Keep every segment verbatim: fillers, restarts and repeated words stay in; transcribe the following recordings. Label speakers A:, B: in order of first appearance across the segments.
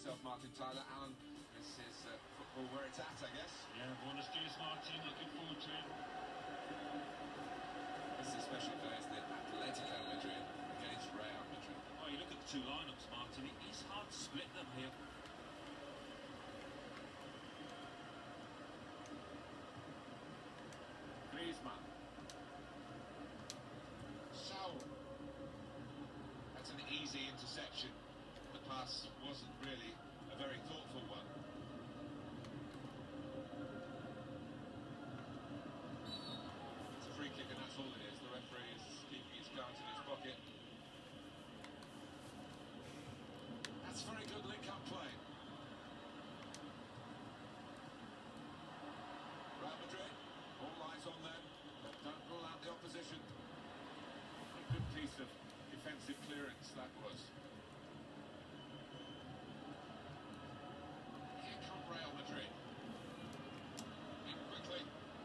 A: yourself, Martin Tyler. Alan, this is uh, football where it's at, I guess.
B: Yeah, buenos dias, Martin. Looking forward to it.
A: This is a special day, isn't it? Atletico Madrid against Real Madrid.
B: Oh, you look at the two lineups, Martin. It is hard to split them here.
A: Griezmann. Saul. That's an easy interception. The pass wasn't really a very thoughtful one. It's a free kick and that's all it is. The referee is keeping his cards in his pocket. That's very good link-up play. Real Madrid, all eyes on them, but don't rule out the opposition. A good piece of defensive clearance that was. Here come Real Madrid. In quickly.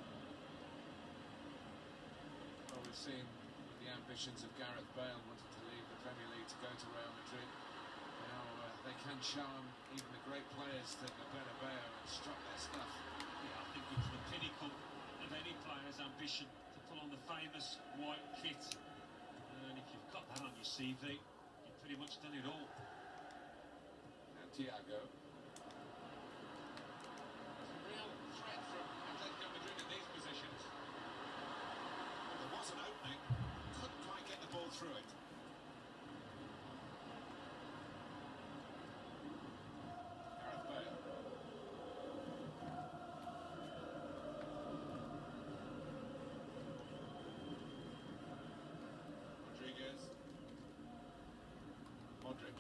A: Well, we've seen the ambitions of Gareth Bale wanting to leave the Premier League to go to Real Madrid. Now uh, they can charm even the great players to the Bernabeu and strut their stuff.
B: Yeah, I think it's the pinnacle of any player's ambition to pull on the famous white kit. And if you've got that on your C V, you've pretty much done it all.
A: And Thiago. There's a real threat from Atletico Madrid in these positions. There was an opening, couldn't quite get the ball through it. Gareth Bale. Rodriguez. Modric.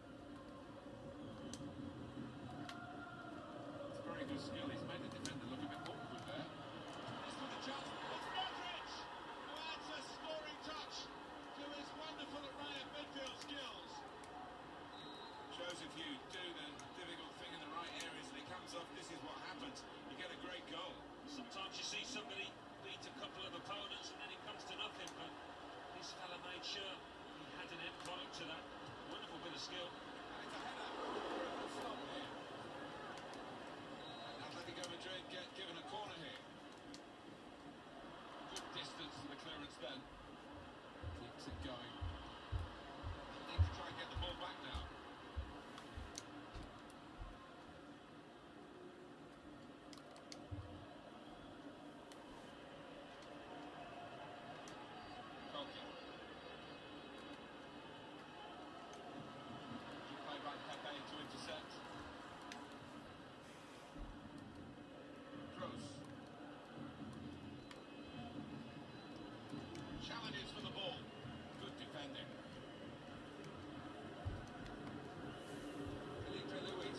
A: It's a very good skill. He's made the defender look a bit awkward there. This for the chance. It's Modric who adds a scoring touch to his wonderful array of midfield skills. Shows if you do the difficult thing in the right areas and it comes off, this is what happens. You get a great goal.
B: Sometimes you see somebody beat a couple of opponents and then it comes to nothing, but this fella made sure he had an end product to that. Wonderful bit of skill.
A: And it's a header. A flop here. And Atletico Madrid get given a corner here. Good distance to the clearance then. Keeps it going. Need to try and get the ball back now. Koke. Good play by Pepe to intercept. Kroos. Challenges for the ball. Good defending. Felipe Luis.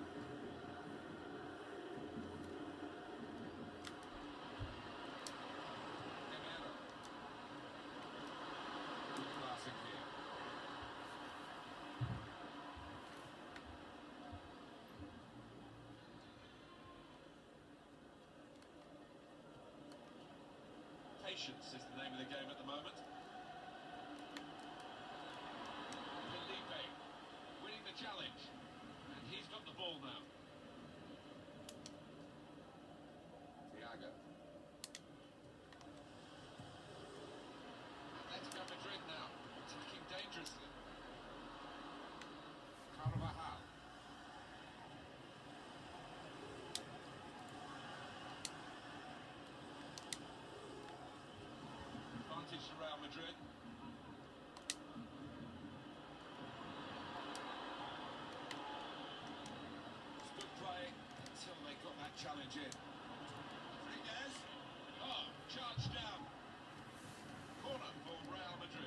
A: Guerrero. Good passing here. Patience is the name of the game at the moment. Felipe winning the challenge. And he's got the ball now. Thiago. Atletico Madrid now attacking dangerously. Carvajal. Advantage to Real Madrid. It's good play until they got that challenge in. Rodriguez. Oh, charged down. Corner for Real Madrid.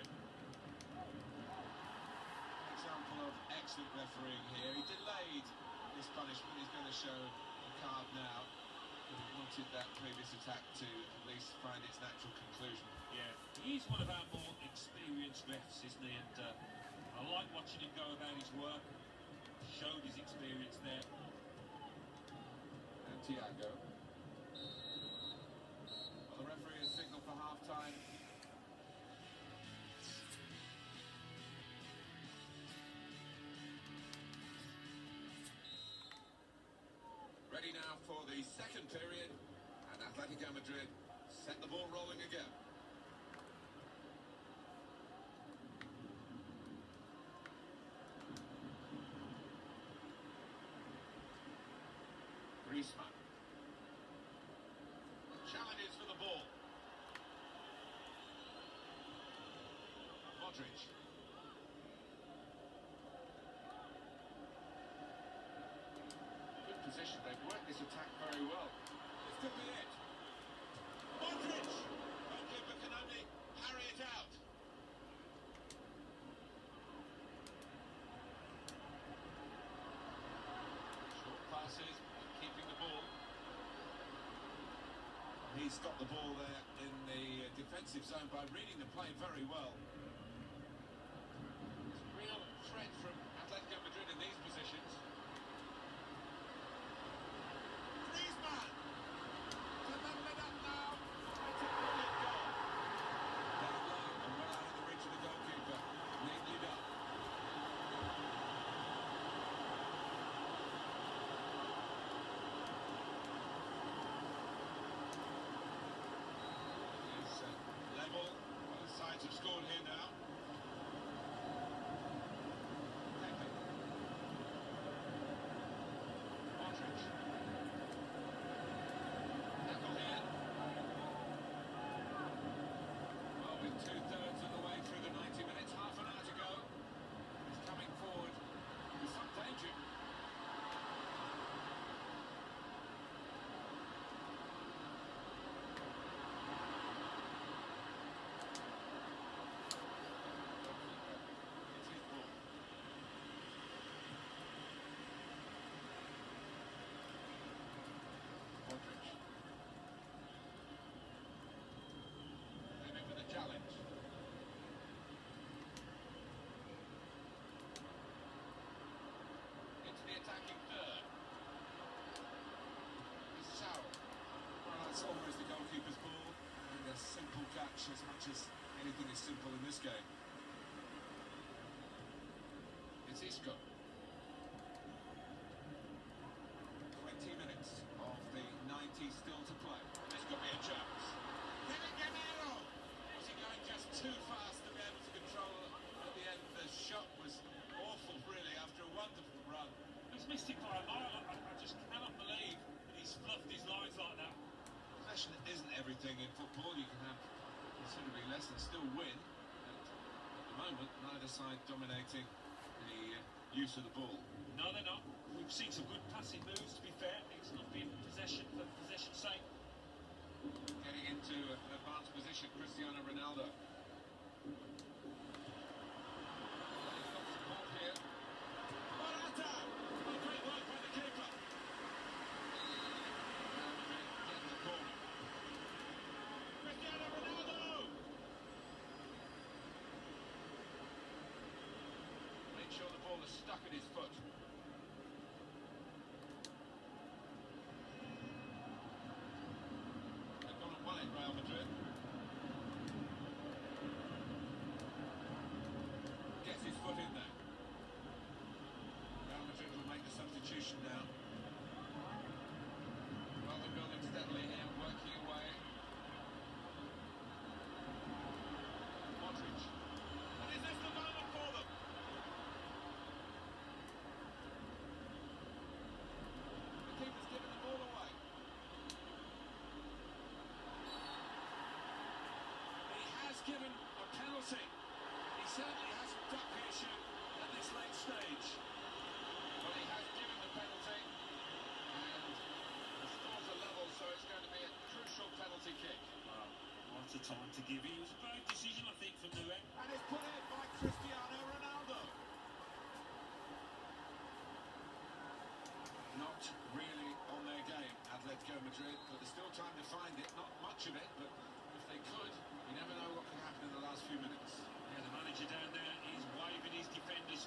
A: Example of excellent refereeing here. He delayed his punishment. He's going to show a card now. He wanted that previous attack to at least find its natural conclusion.
B: Yeah, he's one of our more experienced refs, isn't he? And uh, I like watching him go about his work. Showed his experience there.
A: And Thiago. Well, the referee has signalled for half-time. for the second period, and Atletico Madrid set the ball rolling again. Griezmann. Challenges for the ball. Modric. Good position. They've worked this attack very well. This could be it. Modric! Goalkeeper can only harry it out. Short passes, keeping the ball. He stopped the ball there in the defensive zone by reading the play very well. Real threat from Atletico Madrid in these positions. Griezmann! To level it up now. It's a brilliant goal. Down low and well out of the reach of the goalkeeper. Neatly done. It's uh, level. Both sides have scored here now. Pepe. Modric. Tackle here. Well, with two-thirds of the way through the ninety minutes, half an hour to go. He's coming forward with some danger. It's his ball. Modric. Aiming for the challenge. Into the attacking third. Bissau. Well, that's always the goalkeeper's ball. And a simple catch, as much as anything is simple in this game. It's Isco. twenty minutes of the ninety still to play. This could be a chance. Kevin Gamero! Was he going just too fast to be able to control at the end? The shot was awful, really, after a wonderful run.
B: He's missed it by a mile. I, I just cannot believe that he's fluffed his lines like that.
A: Possession isn't everything in football. You can have considerably less and still win. And at the moment, neither side dominating the uh, use of the ball.
B: No, they're not. We've seen some good passing moves, to be fair. It's not been possession for possession's sake.
A: Getting into an advanced position, Cristiano Ronaldo. He's got support here. Morata! Oh, great work by the keeper. Real Madrid get the corner. Cristiano Ronaldo! Make sure the ball is stuck at his foot. They've gone and won it, Real Madrid. Gets his foot in there. Real Madrid will make the substitution now. Well, they're building steadily here, working away. Modric. And is this the moment for them? The keeper's given the ball away. He has given a penalty. He certainly hasn't ducked the issue at this late stage. But he has given the penalty. And the scores are level, so it's going to be a crucial penalty kick.
B: Well, lots of time to give. It was a brave decision, I think, from Newell.
A: And it's put in by Cristiano Ronaldo. Not really on their game, Atletico Madrid, but there's still time to find it. Not much of it, but if they could, you never know what can happen in the last few minutes.
B: Yeah, the manager down there is waving his defenders